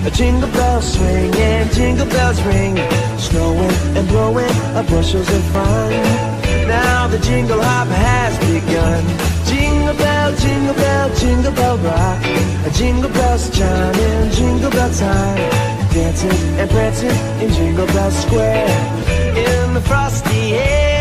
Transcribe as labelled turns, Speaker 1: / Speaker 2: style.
Speaker 1: Jingle bells swing and jingle bells ring, snowing and blowing bushels of fun. Now the jingle hop has begun. Jingle bell, jingle bell, jingle bell rock. Jingle bells chime in jingle bell time, dancing and prancing in Jingle Bell Square. In the frosty air,